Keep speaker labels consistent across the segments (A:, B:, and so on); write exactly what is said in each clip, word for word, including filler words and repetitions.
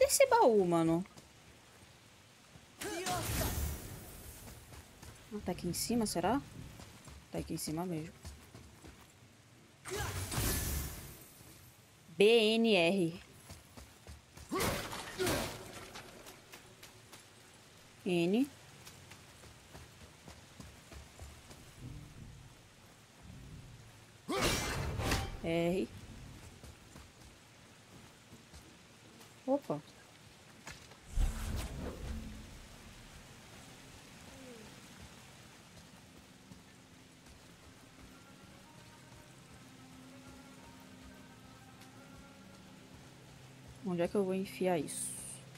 A: esse baú, mano? Ah, tá aqui em cima, será? Tá aqui em cima mesmo. B N R. N. R. Opa. Onde é que eu vou enfiar isso?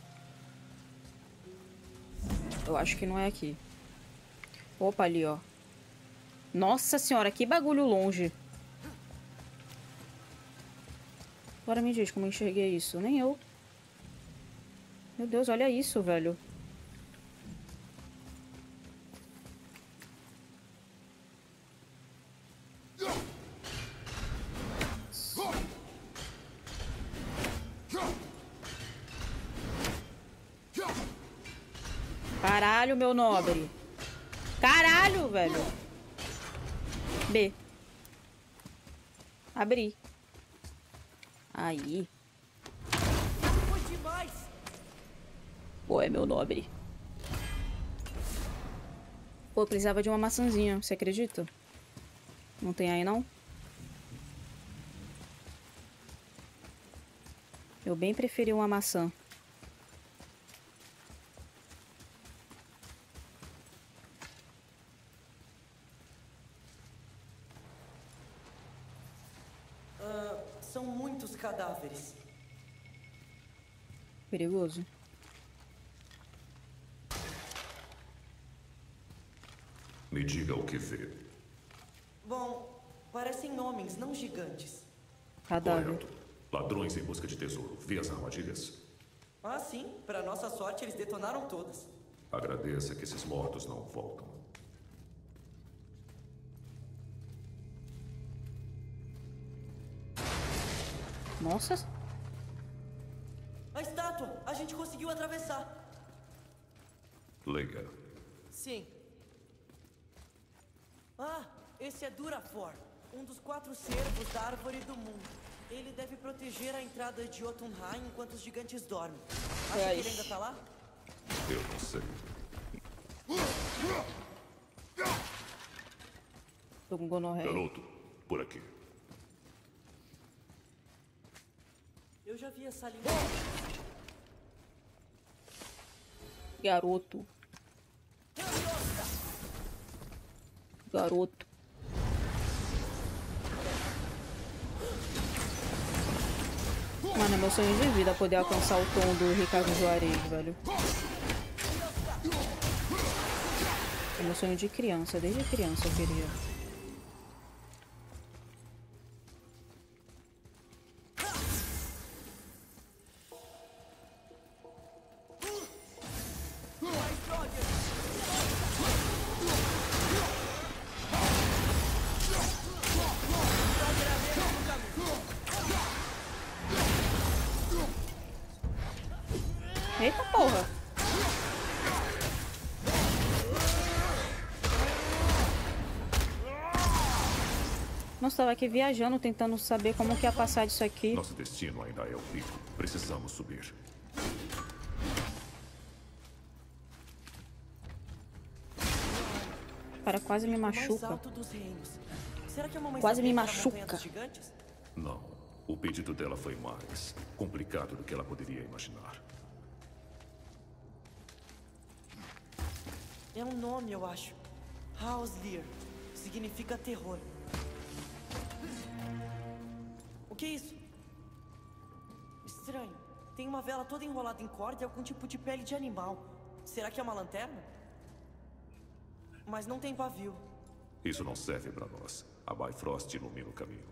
A: Eu acho que não é aqui. Opa, ali, ó. Nossa senhora, que bagulho longe. Agora me diz como eu enxerguei isso. Nem eu. Meu Deus, olha isso, velho. Caralho, meu nobre. Caralho, velho. B. Abri. Aí. Pô, é meu nobre. Pô, eu precisava de uma maçãzinha, você acredita? Não tem aí, não? Eu bem preferi uma maçã.
B: Uh, são muitos cadáveres.
A: Perigoso.
C: Me diga o que vê.
B: Bom, parecem homens, não gigantes.
A: Cadáver.
C: Correto. Ladrões em busca de tesouro. Vi as armadilhas?
B: Ah, sim. Para nossa sorte, eles detonaram todas.
C: Agradeça que esses mortos não voltam.
A: Nossa.
B: A estátua! A gente conseguiu atravessar.
C: Leia.
B: Sim. Ah, esse é Durafor, um dos quatro servos da Árvore do Mundo. Ele deve proteger a entrada de Jotunheim enquanto os gigantes dormem. Acha que ele ainda tá lá?
C: Eu não sei.
A: Tô com gonorreia.
C: Garoto, por aqui.
B: Eu já vi essa linha.
A: Garoto. Garoto. Mano, é meu sonho de vida poder alcançar o tom do Ricardo Juarez, velho. É meu sonho de criança, desde criança eu queria. Eita porra! Nossa, tava aqui viajando, tentando saber como que ia passar disso aqui.
C: Nosso destino ainda é o pico. Precisamos subir.
A: O cara quase me
B: Mais
A: machuca.
B: alto dos reinos. Será que a mamãe
A: Quase me
B: sabia que era a montanha
A: machuca.
B: dos gigantes?
C: Não. O pedido dela foi mais complicado do que ela poderia imaginar.
B: É um nome, eu acho. Hauslir. Significa terror. O que é isso? Estranho. Tem uma vela toda enrolada em corda e algum tipo de pele de animal. Será que é uma lanterna? Mas não tem pavio.
C: Isso não serve para nós. A Bifrost ilumina o caminho.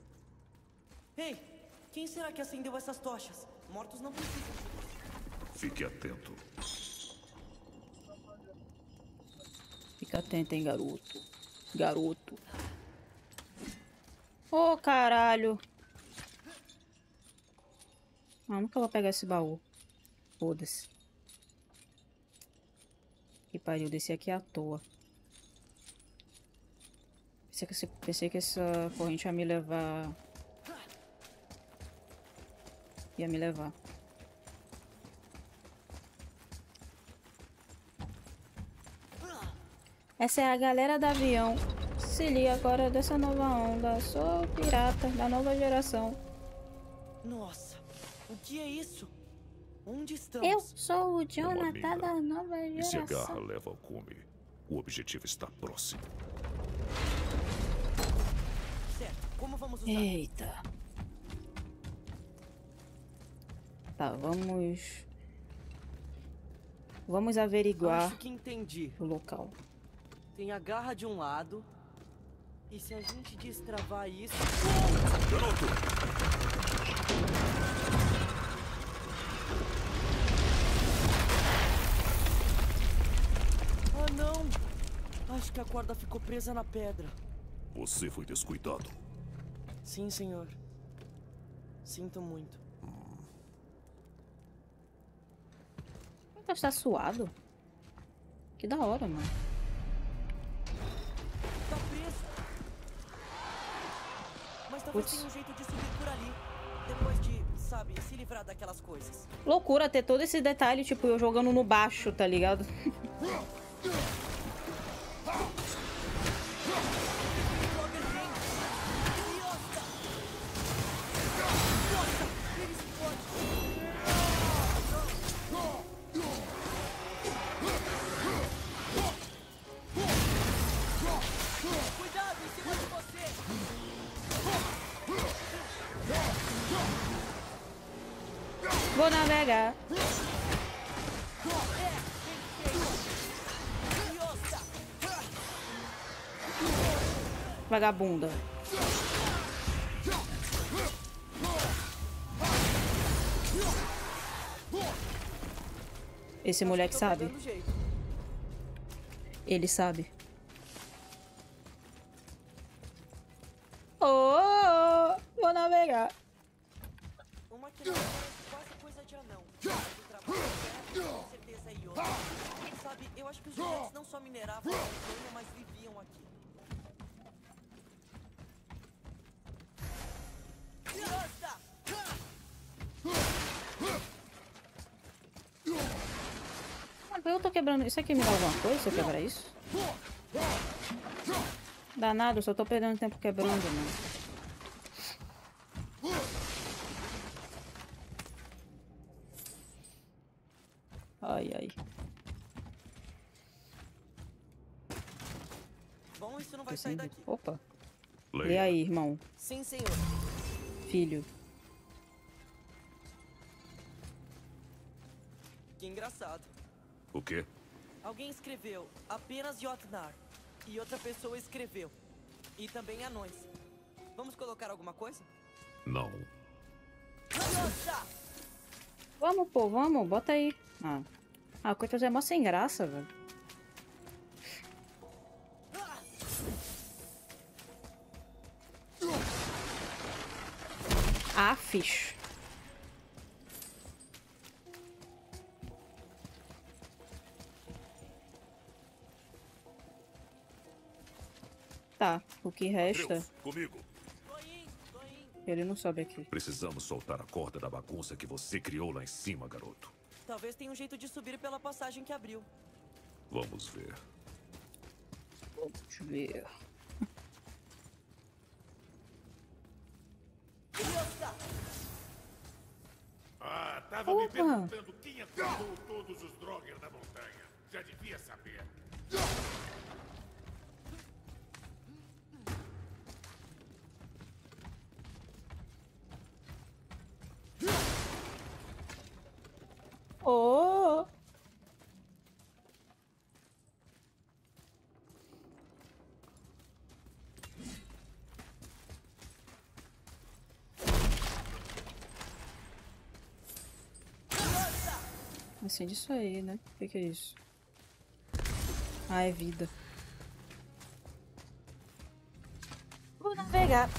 B: Ei, quem será que acendeu essas tochas? Mortos não precisam.
C: Fique atento.
A: Fica atento, hein, garoto. Garoto. Ô, oh, caralho. Ah, nunca vou pegar esse baú. Foda-se. Que pariu, desci aqui à toa. Pensei que, esse, pensei que essa corrente ia me levar... Ia me levar. Essa é a galera do avião. Se liga agora dessa nova onda. Sou pirata da nova geração.
B: Nossa, o que é isso? Onde estamos?
A: Eu sou o Jonathan
C: mina.
A: da nova
C: E se a garra
A: geração.
C: leva ao cume, o objetivo está próximo.
B: Certo, como vamos usar?
A: Eita. Tá, vamos... Vamos averiguar
B: Acho que entendi.
A: o local.
B: Tem a garra de um lado. E se a gente destravar isso...
C: Garoto!
B: Ah, não! Acho que a corda ficou presa na pedra.
C: Você foi descuidado.
B: Sim, senhor. Sinto muito.
A: Como está suado? Que da hora, mano.
B: Tá preso. Mas talvez
A: Putz.
B: tenha um jeito de subir por ali. Depois de, sabe, se livrar daquelas coisas.
A: Loucura ter todo esse detalhe, tipo, eu jogando no baixo, tá ligado?
B: Cuidado em cima de você!
A: Vou navegar. Vagabunda. Esse moleque
B: Tô
A: sabe.
B: pegando jeito.
A: Ele sabe. Oh, oh, oh, vou navegar.
B: O maquinário parece quase coisa de anão. Mas o trabalho é, com certeza é Yoda. Sabe, eu acho que os gigantes não só mineravam a montanha, mas viviam aqui. Yoda!
A: Eu tô quebrando. Isso aqui me dá alguma coisa se eu quebrar isso? Danado, eu só tô perdendo tempo quebrando, mano. Ai, ai.
B: Bom, isso não vai
A: Tô
B: sair
A: sem-
B: daqui.
A: Opa. E
C: Leia.
A: aí, irmão?
B: Sim, senhor.
A: Filho.
B: Que engraçado.
C: O quê?
B: Alguém escreveu apenas Jotnar e outra pessoa escreveu. E também anões. Vamos colocar alguma coisa?
C: Não.
B: Yoda!
A: Vamos, pô, vamos, bota aí. Ah, ah coitado, é mó sem graça, velho. Afis. Tá, o que resta,
C: Atreus, comigo.
B: Tô indo, tô indo.
A: ele não sobe aqui.
C: Precisamos soltar a corda da bagunça que você criou lá em cima, garoto.
B: Talvez tenha um jeito de subir pela passagem que abriu.
C: Vamos ver.
A: Deixa eu ver.
B: Yoda!
D: Ah, tava
A: Opa.
D: me perguntando quem acordou todos os Draugr da montanha. Já devia saber.
A: Oh! Acende isso aí, né? O que, que é isso? Ah, é vida. Vou navegar.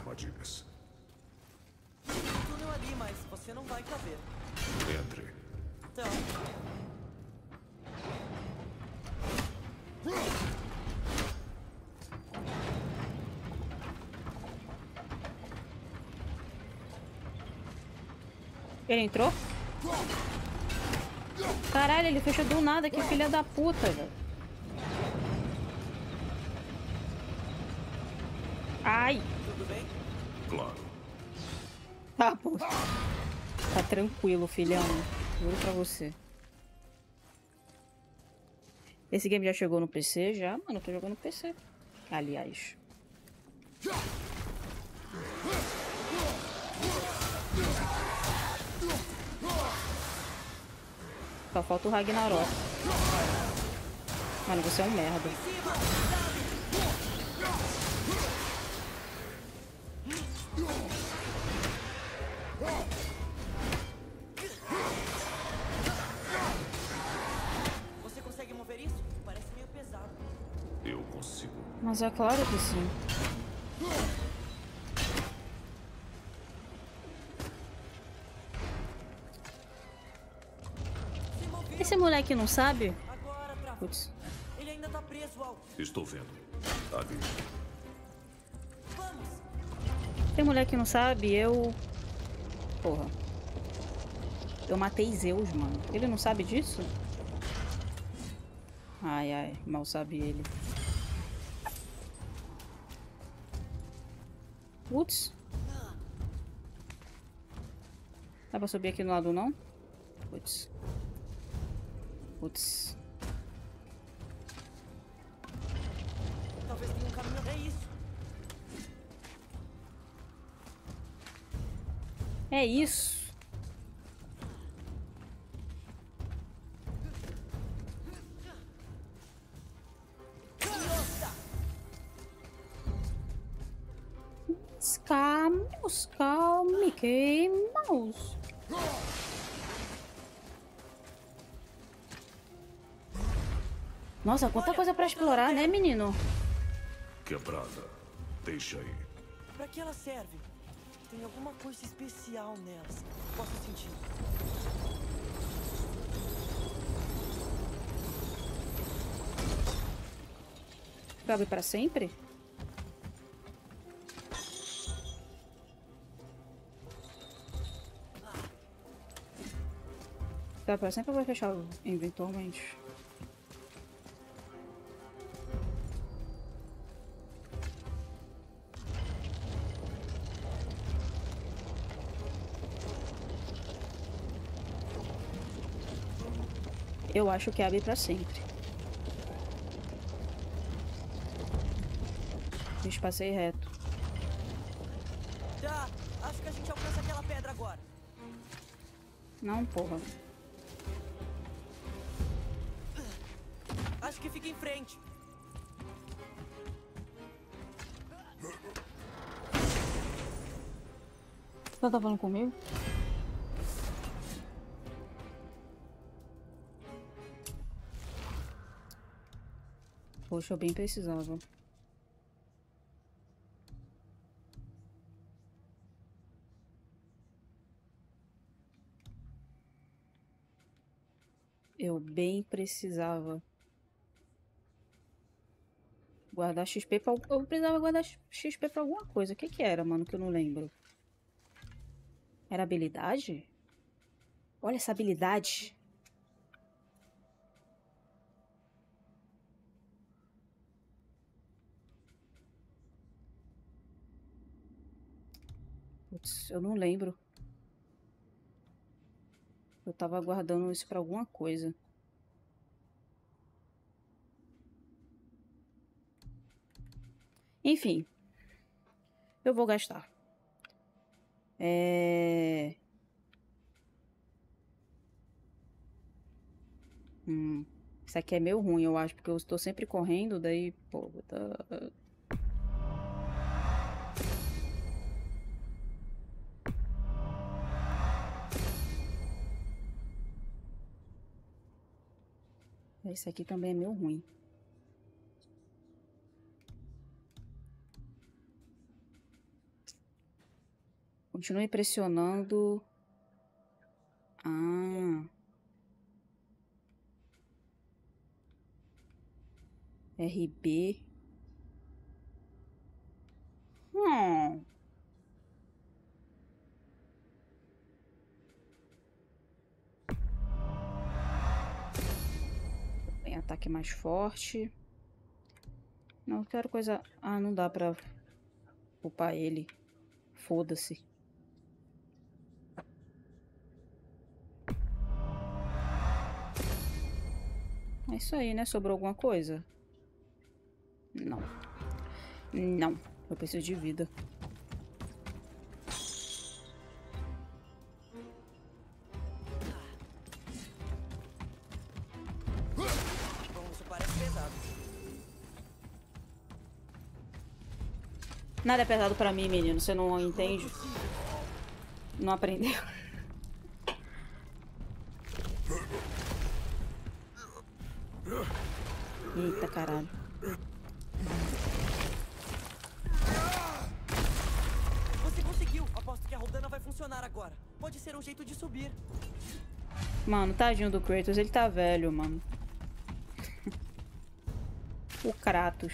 C: armadilhas.
B: Tem um túnel ali, mas você não vai caber.
C: Entre.
B: Então...
A: Ele entrou? Caralho, ele fechou do nada, que filha da puta, velho. Ai!
B: Tudo bem?
C: Claro.
A: Tá, pô. Tá tranquilo, filhão. Juro pra você. Esse game já chegou no P C? Já, mano. Eu tô jogando no P C. Aliás. Só falta o Ragnarok. Mano, você é um merda.
B: Você consegue mover isso? Parece meio pesado.
C: Eu consigo.
A: Mas é claro que sim. Esse moleque não sabe?
B: Agora, Trava.
A: Putz.
B: Ele ainda tá preso ao...
C: Estou vendo. Ali.
B: Vamos!
A: Tem moleque que não sabe, eu... Porra. Eu matei Zeus, mano. Ele não sabe disso? Ai, ai. Mal sabe ele. Putz. Dá pra subir aqui no lado, não? Putz. Putz.
B: Talvez tenha um caminho... É isso!
A: É isso. Calme, calme, que mouse. Nossa, quanta coisa pra explorar, né, menino?
C: Quebrada. Deixa aí.
B: Pra que ela serve? Tem alguma coisa especial nelas. Posso sentir.
A: Cabe pra sempre? Cabe pra sempre ou vai fechar eventualmente? Eu acho que abre pra sempre. Deixa, passei reto.
B: Tá, acho que a gente alcança aquela pedra agora.
A: Não, porra.
B: Acho que fica em frente.
A: Você tá falando comigo? Poxa, eu bem precisava. Eu bem precisava. Guardar X P pra... Eu precisava guardar X P pra alguma coisa. O que que era, mano, que eu não lembro? Era habilidade? Olha essa habilidade. Putz, eu não lembro. Eu tava guardando isso pra alguma coisa. Enfim. Eu vou gastar. É... Hum. Isso aqui é meio ruim, eu acho, porque eu estou sempre correndo, daí... Pô, tá... Esse aqui também é meio ruim. Continue pressionando. Ah. R B. Hum. Tem ataque mais forte. Não quero coisa... Ah, não dá pra upar ele. Foda-se. É isso aí, né? Sobrou alguma coisa? Não. Não. Eu preciso de vida.
B: Bom, isso parece pesado.
A: Nada é pesado pra mim, menino. Você não entende? Não aprendeu. Eita, caralho.
B: Você conseguiu! Aposto que a rodana vai funcionar agora. Pode ser um jeito de subir.
A: Mano, tadinho do Kratos. Ele tá velho, mano. O Kratos.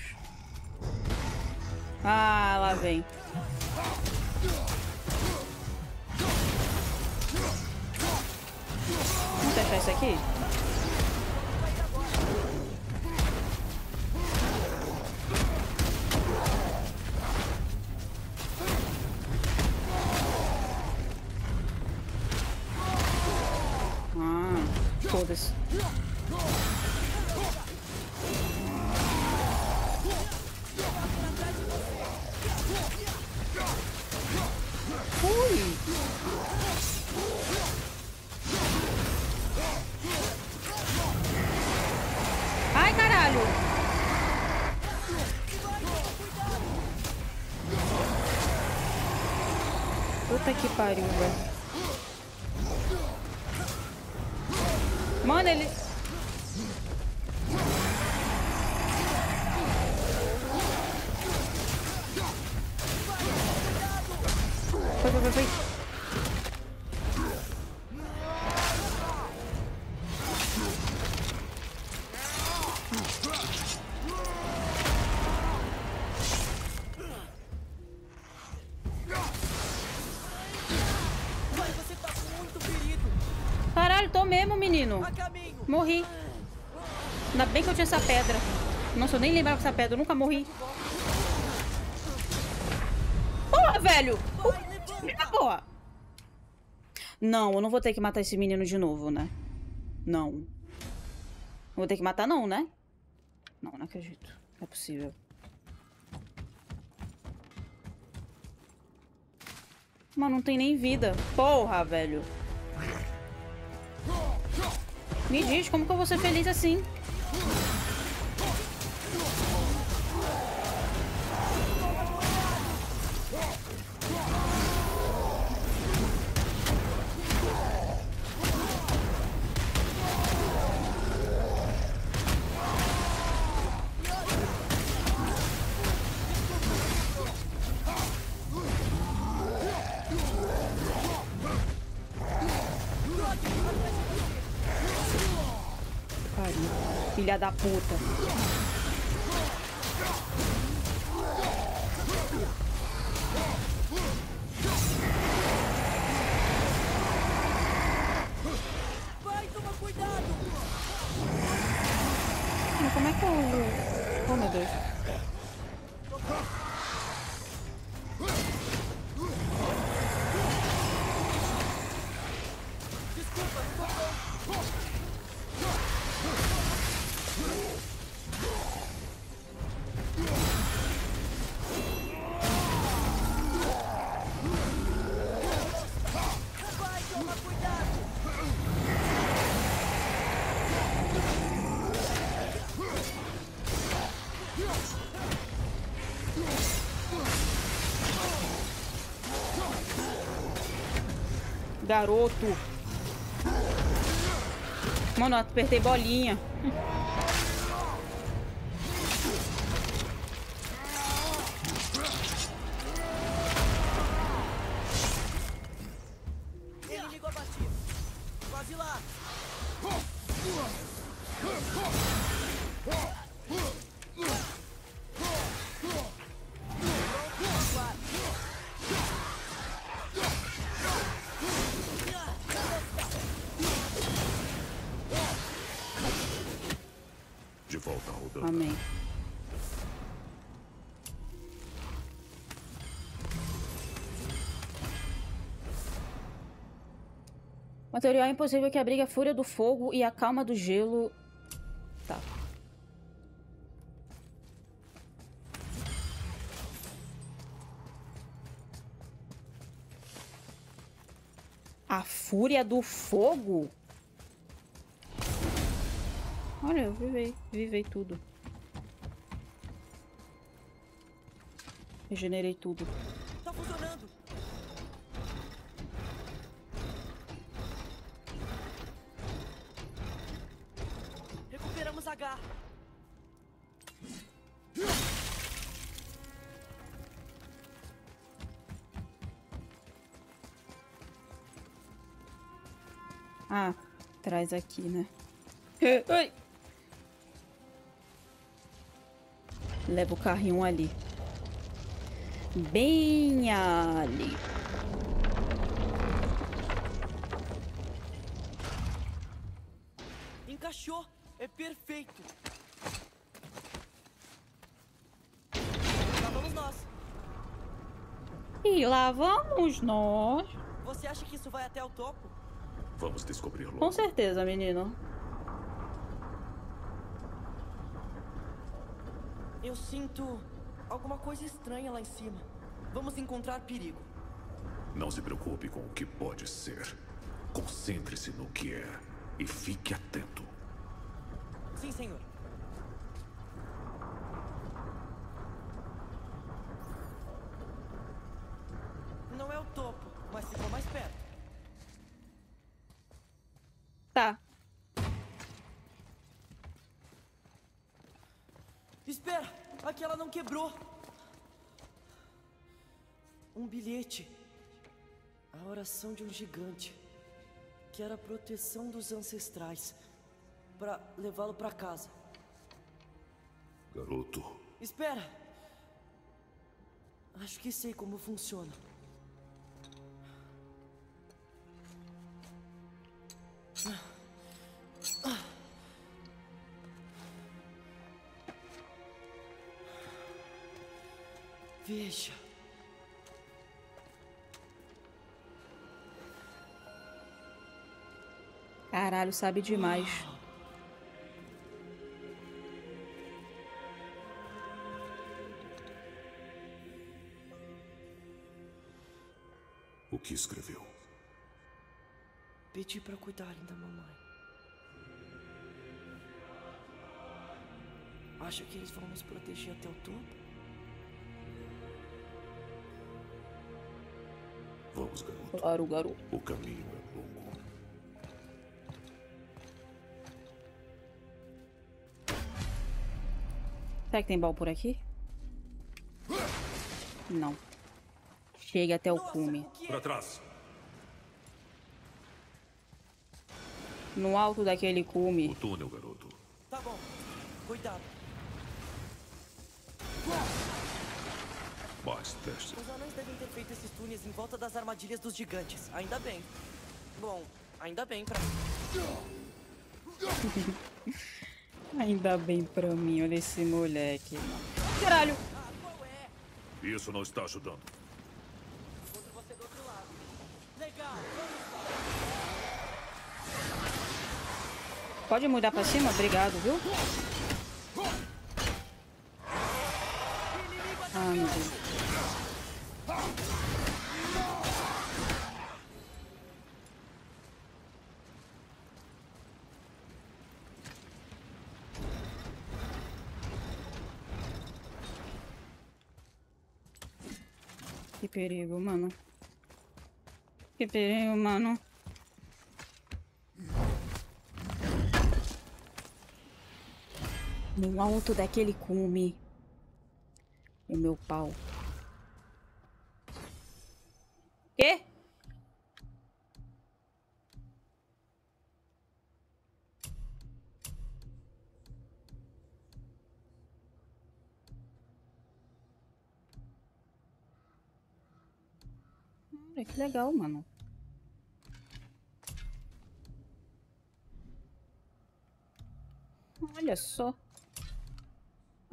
A: Ah, lá vem. Vamos testar isso aqui? Ah, foda-se. Ui! Ai, caralho! Puta que pariu, velho. Mano, ele... Foi, foi, foi, foi.
B: Vai, você tá muito ferido.
A: Caralho, tô mesmo, menino.
B: A caminho.
A: Morri. Ainda bem que eu tinha essa pedra. Nossa, eu nem lembrava dessa pedra. Eu nunca morri. Porra, velho!
B: Vai, levanta.
A: Porra! Não, eu não vou ter que matar esse menino de novo, né? Não. Não vou ter que matar não, né? Não, não acredito. Não é possível. Mas não tem nem vida. Porra, velho. Me diz, como que eu vou ser feliz assim? Pariu. Filha da puta.
B: Vai, toma cuidado.
A: Mas como é que eu... Oh, meu Deus.
B: Desculpa, não tô bom. Vai, toma cuidado.
A: Garoto. Mano, eu apertei bolinha.
C: De volta ao Dana.
A: Amém. Material impossível que abriga a fúria do fogo e a calma do gelo. Tá. A fúria do fogo? Olha, eu vivei, vivei tudo. Regenerei tudo.
B: Tá funcionando. Recuperamos H.
A: Ah, traz aqui, né? Ai. Leva o carrinho ali. Bem ali.
B: Encaixou. É perfeito. Lá vamos nós.
A: E lá vamos nós.
B: Você acha que isso vai até o topo?
C: Vamos descobrir logo.
A: Com certeza, menino.
B: Eu sinto alguma coisa estranha lá em cima. Vamos encontrar perigo.
C: Não se preocupe com o que pode ser. Concentre-se no que é. E fique atento.
B: Sim, senhor. Não é o topo, mas ficou mais perto.
A: Tá.
B: Espera! Aqui ela não quebrou! Um bilhete. A oração de um gigante. Que era a proteção dos ancestrais. Pra levá-lo pra casa.
C: Garoto.
B: Espera! Acho que sei como funciona. Veja.
A: Caralho, sabe demais.
C: O que escreveu?
B: Pedi pra cuidarem da mamãe. Acha que eles vão nos proteger até o topo?
C: Vamos, garoto.
A: Claro, garoto.
C: O caminho é longo.
A: Será que tem baú por aqui? Não. Chega até o cume.
C: Para trás.
A: No alto daquele
C: O
A: cume.
C: túnel, garoto.
B: Tá bom. Cuidado.
C: Mais testes.
B: Os anões devem ter feito esses túneis em volta das armadilhas dos gigantes. Ainda bem. Bom, ainda bem pra
A: Ainda bem pra mim, olha esse moleque. Caralho!
B: Ah, qual é?
C: Isso não está ajudando.
B: Encontro você do outro lado. Legal.
A: Pode mudar pra cima? Obrigado, viu? Ah, meu Deus. Que perigo, mano. Que perigo, mano. No alto daquele cume. O meu pau. Quê? Olha que legal, mano. Olha só.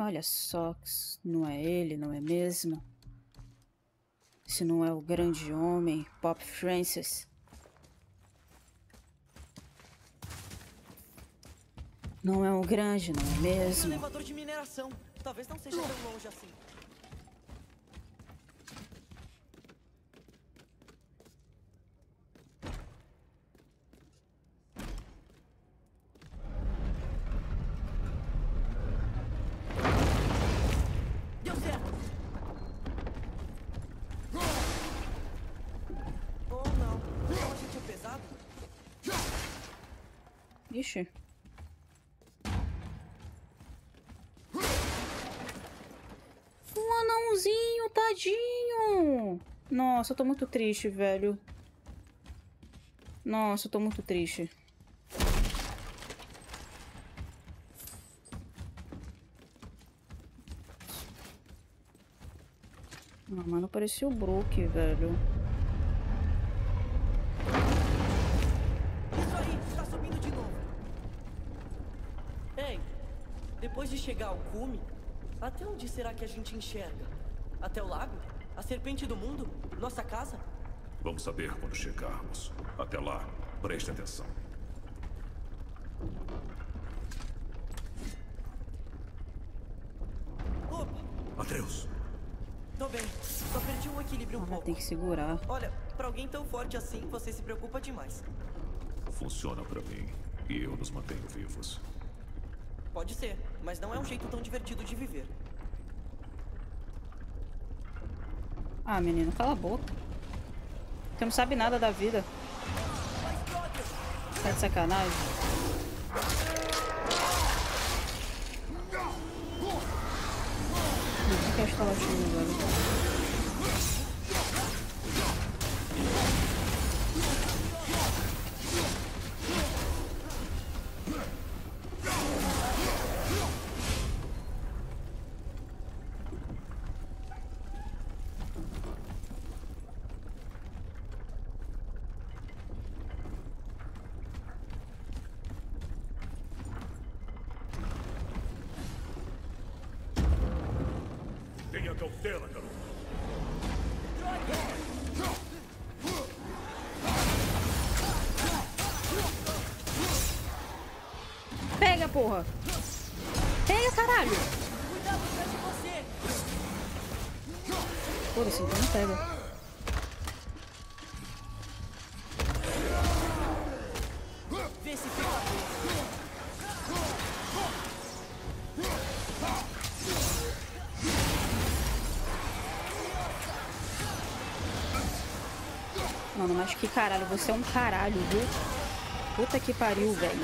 A: Olha só, não é ele, não é mesmo? Se não é o grande homem, Pope Francis. Não é o grande, não é
B: Um
A: mesmo?
B: elevador de mineração. Talvez não seja tão longe assim. Deu certo. Ou não. Então a gente é pesado?
A: Ixi. Um anãozinho, tadinho. Nossa, eu tô muito triste, velho. Nossa, eu tô muito triste. Ah, mano, parecia o Brook, velho.
B: Isso aí, está subindo de novo. Ei, depois de chegar ao cume, até onde será que a gente enxerga? Até o lago? A serpente do mundo? Nossa casa?
C: Vamos saber quando chegarmos. Até lá, preste atenção.
B: Opa,
C: Atreus,
B: tô bem. Só perdi o equilíbrio um
A: Ah,
B: pouco.
A: tem que segurar.
B: Olha, pra alguém tão forte assim, você se preocupa demais.
C: funciona pra mim. E eu nos mantenho vivos.
B: Pode ser, mas não é um jeito tão divertido de viver.
A: Ah, menino, cala a boca. Você não sabe nada da vida. Tá de sacanagem? Não quero estar latindo agora.
D: Tenha cautela, garoto.
A: Pega, porra! Pega, caralho!
B: Cuidado atrás de você!
A: Foda-se, então não pega.
B: Vê se fica.
A: Mano, mas que caralho, você é um caralho, viu? Puta que pariu, velho.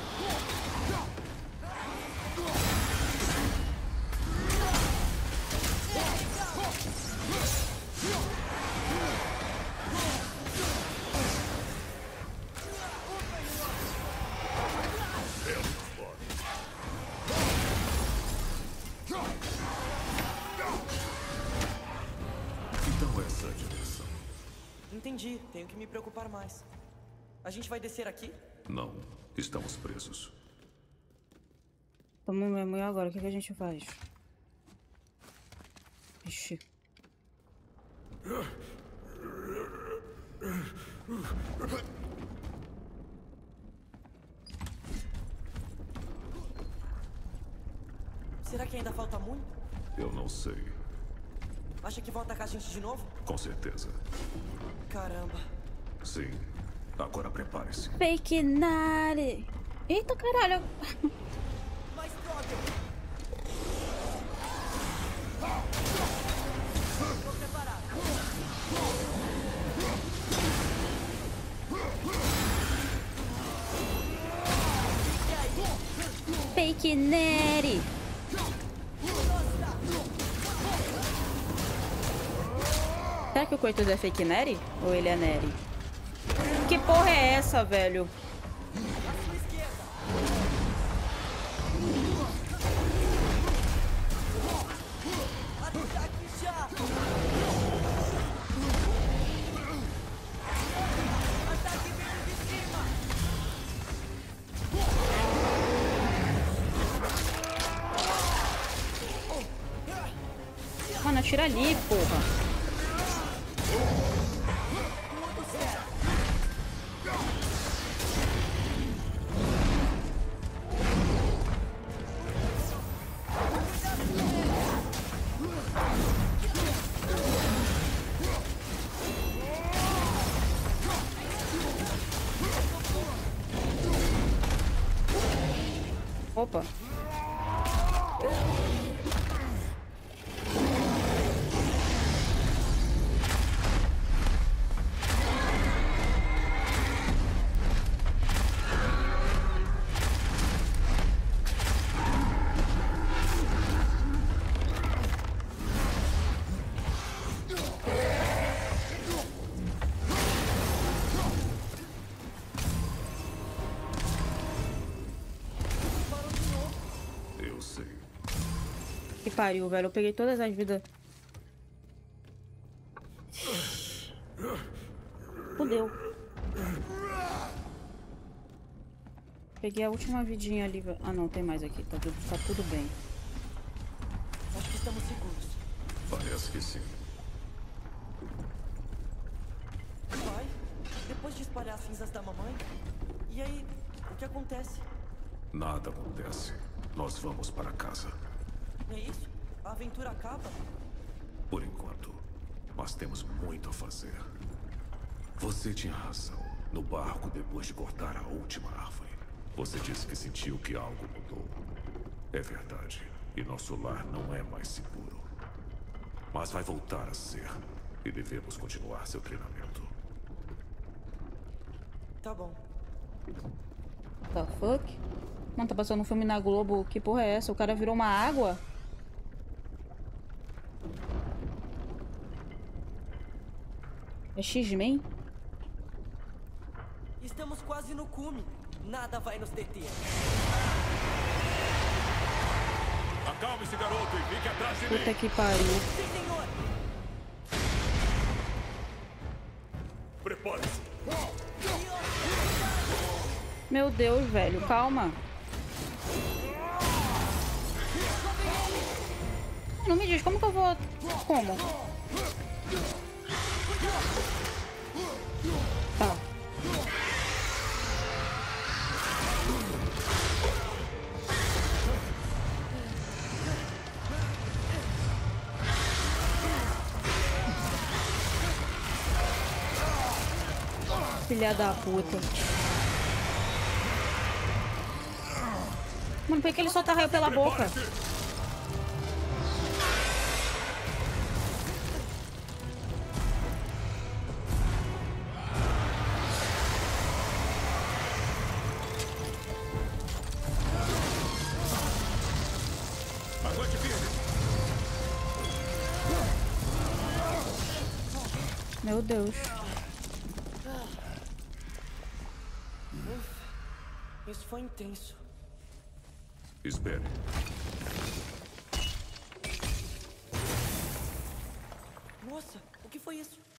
C: Então essa é a direção.
B: Entendi, tenho que me preocupar mais. A gente vai descer aqui?
C: Não, estamos presos.
A: Tamo mesmo, e agora? O que, que a gente faz? Ixi.
B: Será que ainda falta muito?
C: Eu não sei.
B: Acha que vão atacar a gente de novo?
C: Com certeza.
B: Caramba.
C: Sim. Agora prepare-se.
A: Fake Nari! Eita, caralho!
B: Mais droga! Tô preparado. E aí?
A: Fake Neri! Será que o Kratos é fake Neri? Ou ele é Neri? Que porra é essa, velho?
B: À sua esquerda. Ataque já! Ataque vindo de cima!
A: mano, atira ali, porra. Opa.
C: Eu sei.
A: Que pariu, velho. Eu peguei todas as vidas. Fudeu. Peguei a última vidinha ali. Ah, não. Tem mais aqui. Tá tudo, tá tudo bem.
B: Acho que estamos seguros.
C: Parece que sim.
B: Pai, depois de espalhar as cinzas da mamãe, e aí, o que acontece?
C: Nada acontece. Nós vamos para casa.
B: É isso? A aventura acaba?
C: Por enquanto. Mas temos muito a fazer. Você tinha razão. No barco, depois de cortar a última árvore, você disse que sentiu que algo mudou. É verdade. E nosso lar não é mais seguro. Mas vai voltar a ser. E devemos continuar seu treinamento.
B: Tá bom.
A: The fuck? Mano, tá passando um filme na Globo. Que porra é essa? O cara virou uma água? É X-Men?
B: Estamos quase no cume. Nada vai nos deter.
D: Acalme-se, garoto, e fique atrás de mim.
A: Puta que pariu.
B: Sim, senhor!
D: Prepare-se.
A: Meu Deus, velho. Calma. Não me diz, como que eu vou... Como? Tá. Filha da puta. Mano, por que ele solta raio pela boca?
D: Aguante firme.
A: Meu Deus.
B: Isso foi intenso.
C: Espere.
B: Nossa, o que foi isso?